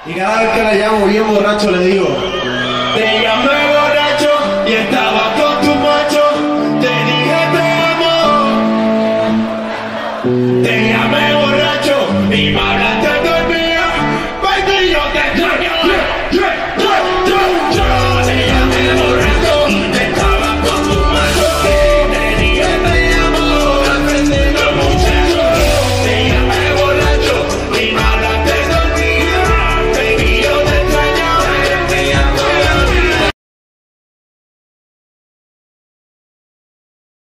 Y cada vez que la llamo bien borracho le digo: te llamé.